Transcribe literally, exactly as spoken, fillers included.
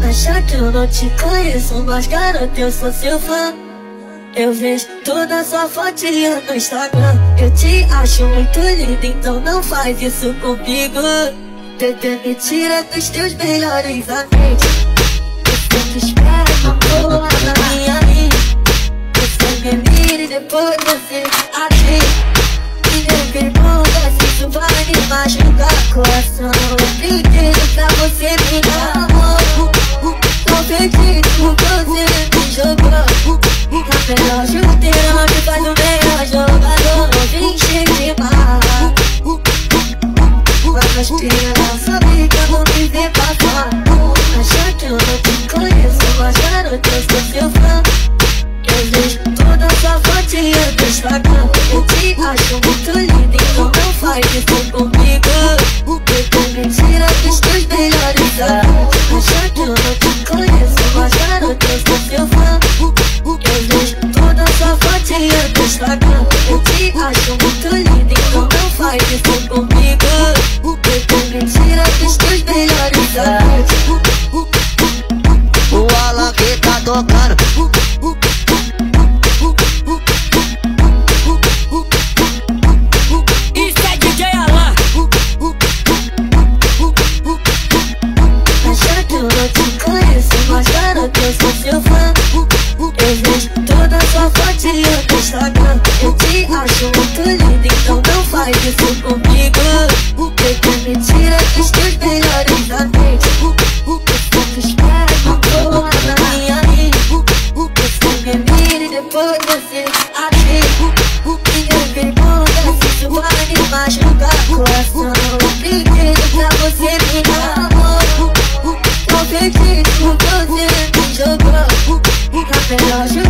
Acha que eu não te conheço, mas garota, eu sou seu fã. Eu vejo toda sua fotinha no Instagram. Eu te acho muito linda, então não faz isso comigo. Bebê, me tira dos teus melhores amigos. Você me espera com boa na minha linha. Você me mira e depois você atira. E me pergunta se isso vai me machucar. Coração pedido pra você me dar amor. Tô perdido porque você me jogou. A melhor chuteira que faz o melhor jogador. Não vim cheio de bala. Mas piranha sabe que eu vou me ver passar. Acha que eu não te conheço, mas garota, eu sou seu fã. Eu vejo toda sua fotinha do Instagram. Eu te acho muito linda, então não faz isso comigo. Bebê, me tira dos teus melhores amigos. Acha que eu não te conheço, mas garota, eu sou seu fã. Eu vejo toda sua fotinha do Instagram. Eu te acho muito linda, então não faz isso comigo. Bebê, me tira dos teus melhores amigos. O Alan que tá tocando. Isso é D J Alan. Acha que eu não te conheço, mas garota, eu sou seu fã. Eu vejo toda sua fotinha no Instagram. Eu te acho muito linda, então não faz isso comigo. Bebê, me tira dos teus melhores amigos. Você me espera com boa na minha linha. Você me mira e depois você atira. E me pergunta se isso vai me machucar. Coração pedido pra você me dar amor. Tô perdido porque você me jogou. A melhor